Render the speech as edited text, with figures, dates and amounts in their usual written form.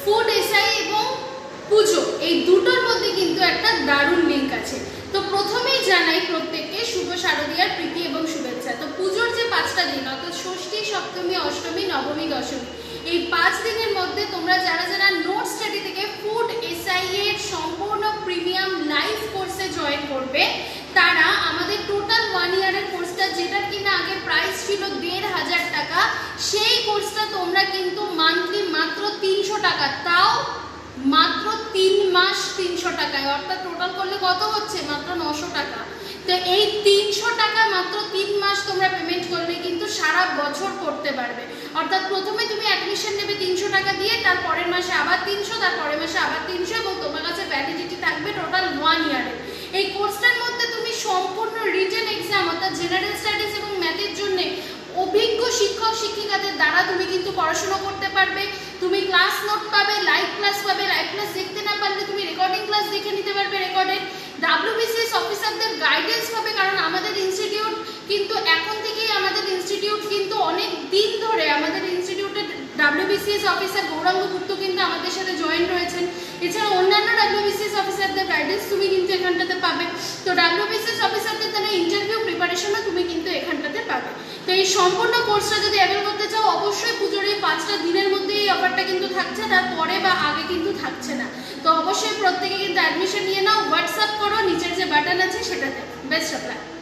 Food SI এবং পুজো এই দুটোর মধ্যে কিন্তু একটা দারুণ লিঙ্ক আছে। তো প্রথমেই জানাই প্রত্যেককে শুভ শারদীয়ার প্রীতি এবং শুভেচ্ছা। তো পুজোর যে 5টা দিন অর্থাৎ ষষ্ঠী, সপ্তমী, অষ্টমী, নবমী, দশমী এই 5 দিনের মধ্যে তোমরা যারা যারা নোট স্টাডি থেকে ফুড এসআই এর সম্পূর্ণ প্রিমিয়াম লাইভ কোর্সে জয়েন করবে তারা আমাদের টোটাল 1 ইয়ারের কোর্সটা, যেটার কিনা আগে প্রাইস ছিল 1500 টাকা, সেই কোর্সটা তোমরা কিন্তু মান্থলি মাত্র 300 টাকা, তাও মাত্র 3 মাস 300 টাকায়, অর্থাৎ টোটাল করলে কত হচ্ছে মাত্র 900 টাকা। তো এই 300 টাকা মাত্র 3 মাস তোমরা পেমেন্ট করলে কিন্তু সারা বছর করতে পারবে। অর্থাৎ প্রথমে তুমি অ্যাডমিশন নেবে 300 টাকা দিয়ে, তার পরের মাসে আবার 300, তার পরের মাসে আবার 300 এবং তোমার কাছে ভ্যালিডিটি থাকবে টোটাল 1 ইয়ারের। এই কোর্সটার মধ্যে তুমি সম্পূর্ণ রিটেন এক্সাম অর্থাৎ জেনারেল স্টাডিজ এবং ম্যাথের জন্য অভিজ্ঞ শিক্ষক শিক্ষিকাদের দ্বারা তুমি কিন্তু পড়াশোনা করতে পারবে। তুমি ক্লাস নোট পাবে, লাইভ ক্লাস পাবে, লাইভ ক্লাস দেখতে না পারলে তুমি রেকর্ডিং ক্লাস দেখে নিতে পারবে রেকর্ডেড। WBCS অফিসারদের গাইডেন্স পাবে, কারণ আমাদের ইনস্টিটিউট কিন্তু এখন থেকেই আমাদের ইনস্টিটিউট কিন্তু অনেক দিন ধরে আমাদের ইনস্টিটিউটে WBCS অফিসার গৌরাঙ্গ গুপ্ত কিন্তু আমাদের সাথে জয়েন রয়েছেন। এছাড়া অন্যান্য WBCS অফিসারদের গাইডেন্স তুমি কিন্তু এখানটাতে পাবে। তো WBCS অফিসারদের দ্বারা ইন্টারভিউ প্রিপারেশনও তুমি কিন্তু এখানটাতে পাবে। তো এই সম্পূর্ণ কোর্সটা যদি অ্যাভেল করতে চাও অবশ্যই পুজোর এই 5টা দিনের মধ্যে এই অফারটা কিন্তু থাকছে, তারপরে বা আগে কিন্তু থাকছে না। তো অবশ্যই প্রত্যেকে কিন্তু অ্যাডমিশন নিয়ে নাও, হোয়াটসঅ্যাপ করো, নিচের যে বাটন আছে সেটাতে। Best of lakh.